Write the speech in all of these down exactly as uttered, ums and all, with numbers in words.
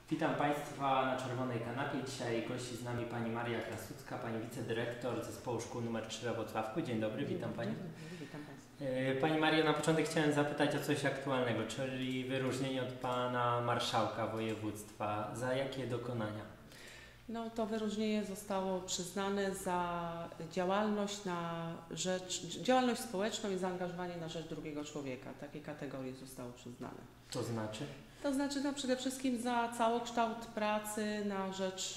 Witam Państwa na Czerwonej Kanapie. Dzisiaj gości z nami Pani Maria Krasucka, Pani wicedyrektor Zespołu Szkół numer trzy we Włocławku. Dzień dobry, witam Pani. Dzień dobry, witam Państwa. Pani Mario, na początek chciałem zapytać o coś aktualnego, czyli wyróżnienie od Pana Marszałka Województwa. Za jakie dokonania? No to wyróżnienie zostało przyznane za działalność na rzecz, działalność społeczną i zaangażowanie na rzecz drugiego człowieka. Takie kategorie zostały przyznane. To znaczy? To znaczy no, przede wszystkim za całokształt pracy na rzecz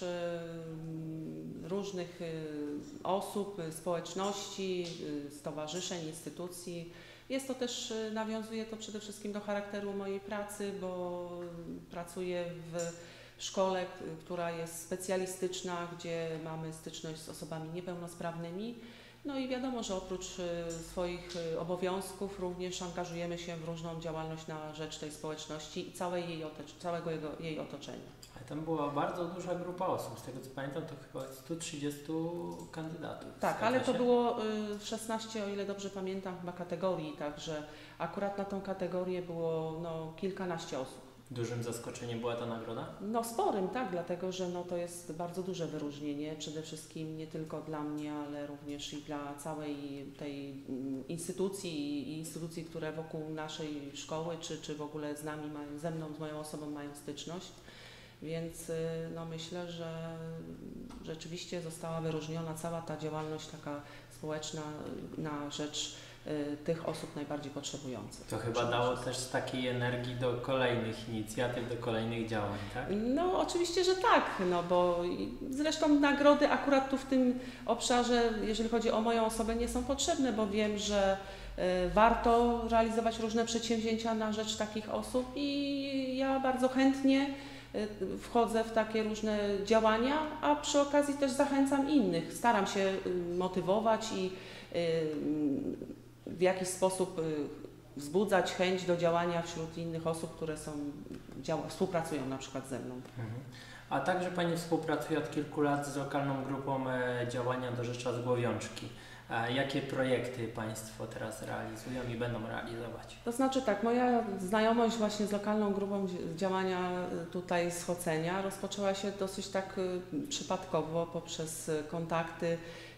y, różnych y, osób, y, społeczności, y, stowarzyszeń, instytucji. Jest to też, y, nawiązuje to przede wszystkim do charakteru mojej pracy, bo pracuję w szkole, która jest specjalistyczna, gdzie mamy styczność z osobami niepełnosprawnymi. No i wiadomo, że oprócz swoich obowiązków również angażujemy się w różną działalność na rzecz tej społeczności i całej jej całego jego, jej otoczenia. Ale tam była bardzo duża grupa osób. Z tego co pamiętam, to chyba sto trzydziestu kandydatów. Tak, ale to było szesnaście, o ile dobrze pamiętam, chyba kategorii, także akurat na tą kategorię było no, kilkanaście osób. Dużym zaskoczeniem była ta nagroda? No sporym, tak, dlatego że no, to jest bardzo duże wyróżnienie, przede wszystkim nie tylko dla mnie, ale również i dla całej tej instytucji i instytucji, które wokół naszej szkoły, czy, czy w ogóle z nami, mają, ze mną, z moją osobą mają styczność. Więc no, myślę, że rzeczywiście została wyróżniona cała ta działalność taka społeczna na rzecz tych osób najbardziej potrzebujących. To chyba dało też takiej energii do kolejnych inicjatyw, do kolejnych działań, tak? No oczywiście, że tak, no bo zresztą nagrody akurat tu w tym obszarze, jeżeli chodzi o moją osobę, nie są potrzebne, bo wiem, że y, warto realizować różne przedsięwzięcia na rzecz takich osób i ja bardzo chętnie y, wchodzę w takie różne działania, a przy okazji też zachęcam innych. Staram się y, motywować i y, w jakiś sposób wzbudzać chęć do działania wśród innych osób, które są, działa, współpracują na przykład ze mną. Mhm. A także Pani współpracuje od kilku lat z lokalną grupą e, działania do Rzesza z Głowiączki. A jakie projekty Państwo teraz realizują i będą realizować? To znaczy tak, moja znajomość właśnie z lokalną grupą działania tutaj z Chocenia rozpoczęła się dosyć tak przypadkowo poprzez kontakty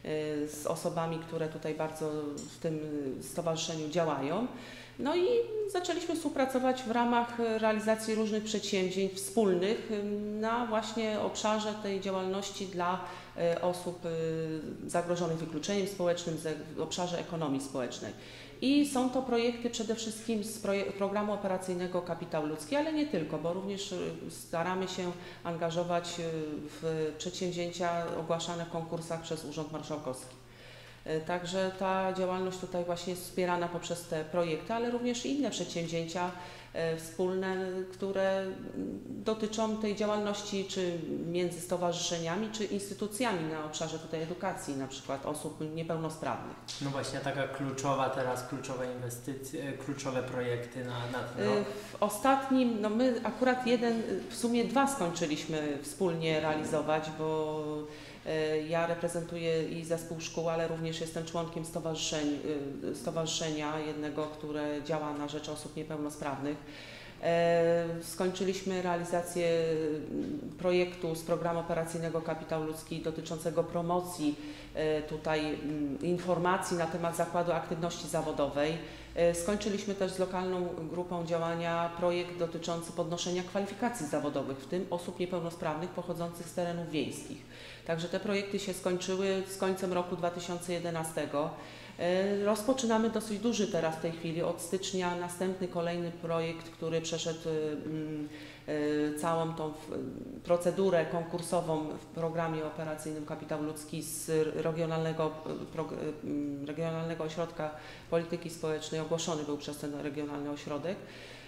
z osobami, które tutaj bardzo w tym stowarzyszeniu działają. No i zaczęliśmy współpracować w ramach realizacji różnych przedsięwzięć wspólnych na właśnie obszarze tej działalności dla osób zagrożonych wykluczeniem społecznym, w obszarze ekonomii społecznej. I są to projekty przede wszystkim z programu operacyjnego Kapitał Ludzki, ale nie tylko, bo również staramy się angażować w przedsięwzięcia ogłaszane w konkursach przez Urząd Marszałkowski. Także ta działalność tutaj właśnie jest wspierana poprzez te projekty, ale również inne przedsięwzięcia wspólne, które dotyczą tej działalności czy między stowarzyszeniami, czy instytucjami na obszarze tutaj edukacji, na przykład osób niepełnosprawnych. No właśnie, taka kluczowa teraz, kluczowe inwestycje, kluczowe projekty na, na ten rok. W ostatnim, no my akurat jeden, w sumie dwa skończyliśmy wspólnie realizować, bo ja reprezentuję i zespół szkół, ale również jestem członkiem stowarzyszeń, stowarzyszenia jednego, które działa na rzecz osób niepełnosprawnych. Skończyliśmy realizację projektu z programu operacyjnego Kapitał Ludzki dotyczącego promocji tutaj informacji na temat Zakładu Aktywności Zawodowej. Skończyliśmy też z lokalną grupą działania projekt dotyczący podnoszenia kwalifikacji zawodowych, w tym osób niepełnosprawnych pochodzących z terenów wiejskich. Także te projekty się skończyły z końcem roku dwa tysiące jedenastego. Rozpoczynamy dosyć duży teraz w tej chwili, od stycznia następny kolejny projekt, który przeszedł całą tą procedurę konkursową w programie operacyjnym Kapitał Ludzki z Regionalnego, Regionalnego Ośrodka Polityki Społecznej, ogłoszony był przez ten regionalny ośrodek.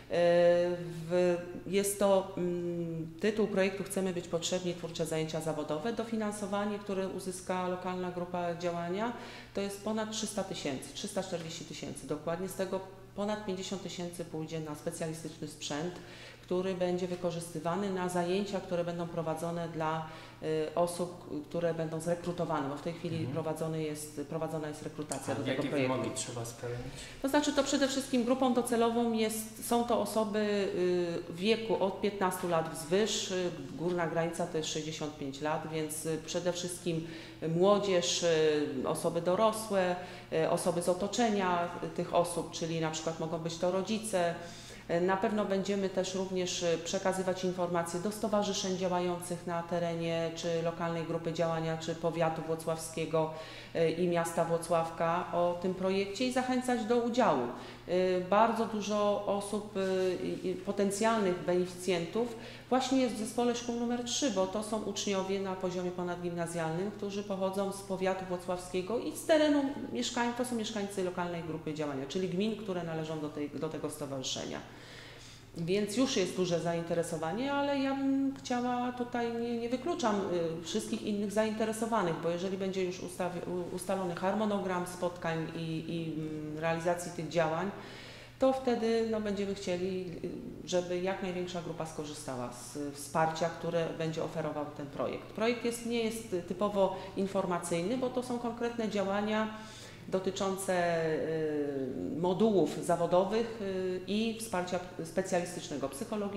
Jest to tytuł projektu Chcemy być potrzebni, twórcze zajęcia zawodowe. Dofinansowanie, które uzyska lokalna grupa działania, to jest ponad trzysta tysięcy, trzysta czterdzieści tysięcy dokładnie. Z tego ponad pięćdziesiąt tysięcy pójdzie na specjalistyczny sprzęt, który będzie wykorzystywany na zajęcia, które będą prowadzone dla y, osób, które będą zrekrutowane, bo w tej chwili Mhm. prowadzony jest, prowadzona jest rekrutacja A do tego jakie projektu. wymogi trzeba spełnić? To znaczy to przede wszystkim grupą docelową jest, są to osoby y, w wieku od piętnastu lat wzwyż, y, górna granica to jest sześćdziesiąt pięć lat, więc y, przede wszystkim młodzież, y, osoby dorosłe, y, osoby z otoczenia y, tych osób, czyli na przykład mogą być to rodzice. Na pewno będziemy też również przekazywać informacje do stowarzyszeń działających na terenie czy lokalnej grupy działania, czy powiatu włocławskiego i miasta Włocławka o tym projekcie i zachęcać do udziału. Bardzo dużo osób, potencjalnych beneficjentów właśnie jest w zespole szkół numer trzy, bo to są uczniowie na poziomie ponadgimnazjalnym, którzy pochodzą z powiatu włocławskiego i z terenu mieszkań, to są mieszkańcy lokalnej grupy działania, czyli gmin, które należą do, tej, do tego stowarzyszenia. Więc już jest duże zainteresowanie, ale ja bym chciała tutaj, nie, nie wykluczam y, wszystkich innych zainteresowanych, bo jeżeli będzie już ustawi, ustalony harmonogram spotkań i, i y, realizacji tych działań, to wtedy no, będziemy chcieli, y, żeby jak największa grupa skorzystała z wsparcia, które będzie oferował ten projekt. Projekt jest, nie jest typowo informacyjny, bo to są konkretne działania dotyczące y, modułów zawodowych y, i wsparcia specjalistycznego,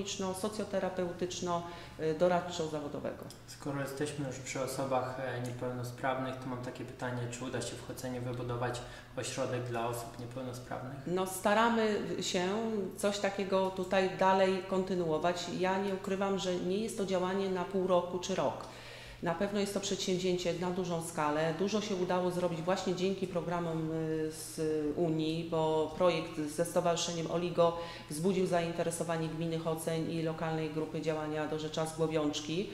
psychologiczno-socjoterapeutyczno-doradczo-zawodowego. Skoro jesteśmy już przy osobach e, niepełnosprawnych, to mam takie pytanie, czy uda się w Chocenie wybudować ośrodek dla osób niepełnosprawnych? No, staramy się coś takiego tutaj dalej kontynuować. Ja nie ukrywam, że nie jest to działanie na pół roku czy rok. Na pewno jest to przedsięwzięcie na dużą skalę. Dużo się udało zrobić właśnie dzięki programom z Unii, bo projekt ze Stowarzyszeniem Oligo wzbudził zainteresowanie gminy Choceń i lokalnej grupy działania Dorzecza Głowiączki.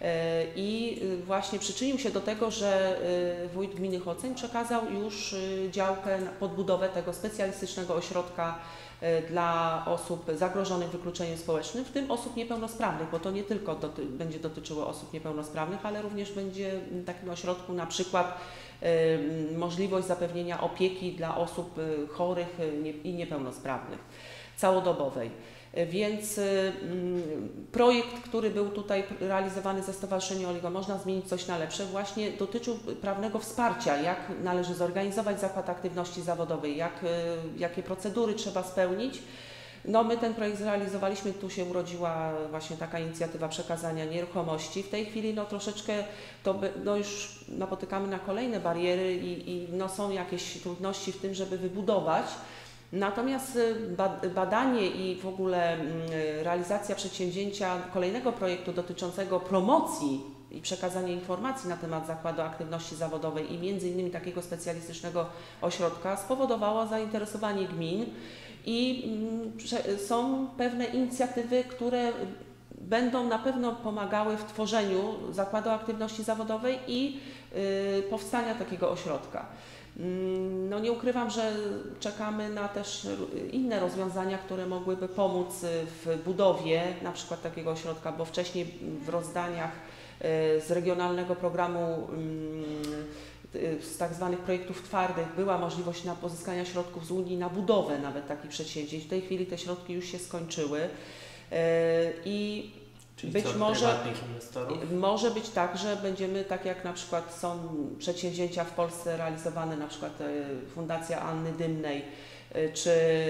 I właśnie przyczynił się do tego, że wójt gminy Choceń przekazał już działkę pod budowę tego specjalistycznego ośrodka dla osób zagrożonych wykluczeniem społecznym, w tym osób niepełnosprawnych, bo to nie tylko doty będzie dotyczyło osób niepełnosprawnych, ale również będzie w takim ośrodku na przykład y, możliwość zapewnienia opieki dla osób y, chorych y, nie, i niepełnosprawnych, całodobowej. Więc y, projekt, który był tutaj realizowany ze Stowarzyszeniem Oligo, można zmienić coś na lepsze, właśnie dotyczył prawnego wsparcia, jak należy zorganizować zakład aktywności zawodowej, jak, y, jakie procedury trzeba spełnić. No, my ten projekt zrealizowaliśmy, tu się urodziła właśnie taka inicjatywa przekazania nieruchomości. W tej chwili no, troszeczkę to by, no, już napotykamy na kolejne bariery i, i no, są jakieś trudności w tym, żeby wybudować. Natomiast badanie i w ogóle realizacja przedsięwzięcia kolejnego projektu dotyczącego promocji i przekazania informacji na temat Zakładu Aktywności Zawodowej i między innymi takiego specjalistycznego ośrodka spowodowała zainteresowanie gmin i są pewne inicjatywy, które będą na pewno pomagały w tworzeniu Zakładu Aktywności Zawodowej i y, powstania takiego ośrodka. No nie ukrywam, że czekamy na też inne rozwiązania, które mogłyby pomóc w budowie na przykład takiego ośrodka, bo wcześniej w rozdaniach z regionalnego programu z tak zwanych projektów twardych była możliwość na pozyskania środków z Unii na budowę nawet takich przedsięwzięć. W tej chwili te środki już się skończyły i Czyli być co, może, inwestorów? może być tak, że będziemy, tak jak na przykład są przedsięwzięcia w Polsce realizowane, na przykład Fundacja Anny Dymnej, czy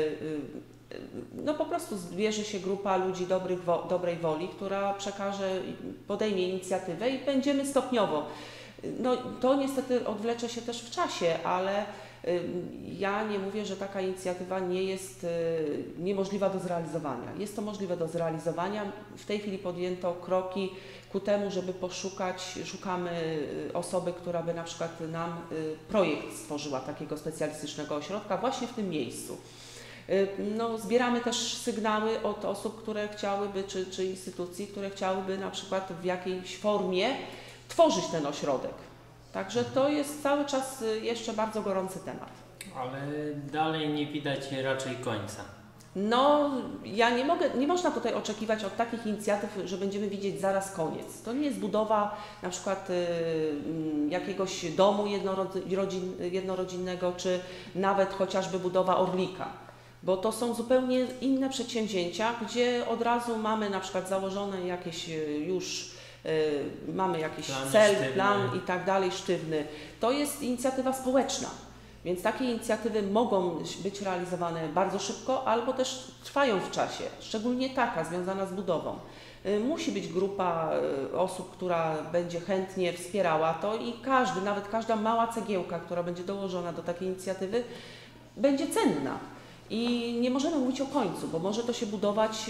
no po prostu zbierze się grupa ludzi dobrych, dobrej woli, która przekaże, podejmie inicjatywę i będziemy stopniowo. No to niestety odwlecze się też w czasie, ale ja nie mówię, że taka inicjatywa nie jest niemożliwa do zrealizowania. Jest to możliwe do zrealizowania. W tej chwili podjęto kroki ku temu, żeby poszukać, szukamy osoby, która by na przykład nam projekt stworzyła takiego specjalistycznego ośrodka właśnie w tym miejscu. No, zbieramy też sygnały od osób, które chciałyby, czy, czy instytucji, które chciałyby na przykład w jakiejś formie tworzyć ten ośrodek. Także to jest cały czas jeszcze bardzo gorący temat. Ale dalej nie widać raczej końca. No, ja nie mogę, nie można tutaj oczekiwać od takich inicjatyw, że będziemy widzieć zaraz koniec. To nie jest budowa na przykład y, jakiegoś domu jednorodzin, jednorodzinnego, czy nawet chociażby budowa Orlika. bo to są zupełnie inne przedsięwzięcia, gdzie od razu mamy na przykład założone jakieś już, yy, mamy jakiś Plan cel, sztywny. plan i tak dalej, sztywny. To jest inicjatywa społeczna, więc takie inicjatywy mogą być realizowane bardzo szybko albo też trwają w czasie, szczególnie taka związana z budową. Yy, musi być grupa yy, osób, która będzie chętnie wspierała to i każdy, nawet każda mała cegiełka, która będzie dołożona do takiej inicjatywy, będzie cenna. I nie możemy mówić o końcu, bo może to się budować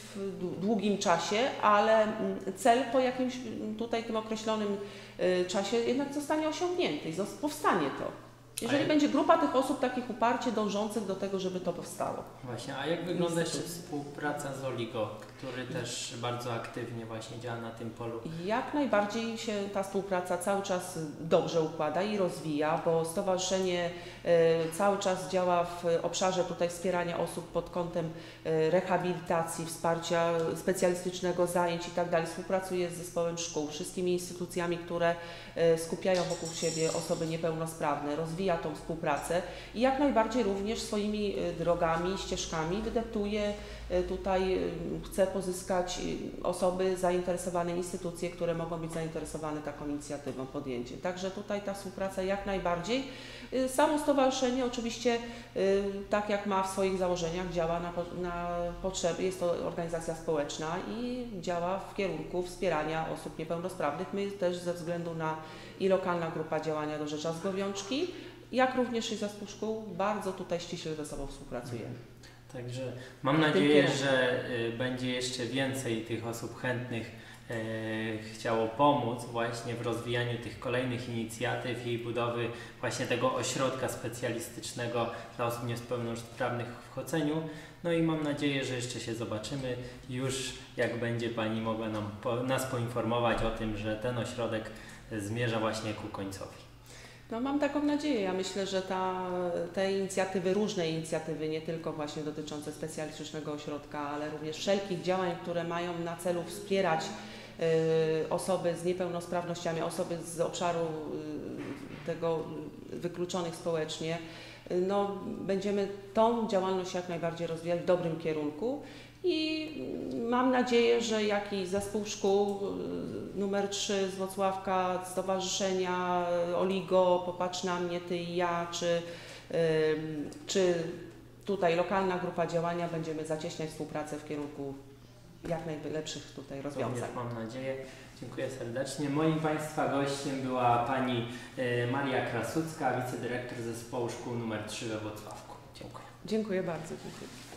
w długim czasie, ale cel po jakimś tutaj tym określonym czasie jednak zostanie osiągnięty i powstanie to. Jeżeli A będzie grupa tych osób takich uparcie dążących do tego, żeby to powstało. Właśnie, a jak wygląda jeszcze współpraca z Oligo, który też bardzo aktywnie właśnie działa na tym polu? Jak najbardziej się ta współpraca cały czas dobrze układa i rozwija, bo stowarzyszenie y, cały czas działa w obszarze tutaj wspierania osób pod kątem y, rehabilitacji, wsparcia specjalistycznego, zajęć i tak dalej. Współpracuje z zespołem szkół, wszystkimi instytucjami, które y, skupiają wokół siebie osoby niepełnosprawne, rozwija tą współpracę i jak najbardziej również swoimi y, drogami, ścieżkami wydeptuje y, tutaj, y, chce pozyskać osoby zainteresowane, instytucje, które mogą być zainteresowane taką inicjatywą, podjęciem. Także tutaj ta współpraca jak najbardziej. Samo stowarzyszenie oczywiście, tak jak ma w swoich założeniach, działa na, na potrzeby, jest to organizacja społeczna i działa w kierunku wspierania osób niepełnosprawnych. My też ze względu na i lokalna grupa działania do Rzesza z Głowiączki, jak również i zespół szkół, bardzo tutaj ściśle ze sobą współpracujemy. Także mam nadzieję, że y, będzie jeszcze więcej tych osób chętnych y, chciało pomóc właśnie w rozwijaniu tych kolejnych inicjatyw i budowy właśnie tego ośrodka specjalistycznego dla osób niepełnosprawnych w Choceniu. No i mam nadzieję, że jeszcze się zobaczymy już, jak będzie Pani mogła nam, po, nas poinformować o tym, że ten ośrodek zmierza właśnie ku końcowi. No mam taką nadzieję. Ja myślę, że ta, te inicjatywy, różne inicjatywy, nie tylko właśnie dotyczące specjalistycznego ośrodka, ale również wszelkich działań, które mają na celu wspierać y, osoby z niepełnosprawnościami, osoby z obszaru y, tego wykluczonych społecznie, y, no będziemy tą działalność jak najbardziej rozwijać w dobrym kierunku. I mam nadzieję, że jak i zespół szkół numer trzy z Włocławka, stowarzyszenia Oligo, Popatrz na mnie, Ty i ja, czy, czy tutaj lokalna grupa działania będziemy zacieśniać współpracę w kierunku jak najlepszych tutaj rozwiązań. Mam nadzieję. Dziękuję serdecznie. Moim Państwa gościem była Pani Maria Krasucka, wicedyrektor zespołu szkół numer trzy we Włocławku. Dziękuję. Dziękuję bardzo. Dziękuję.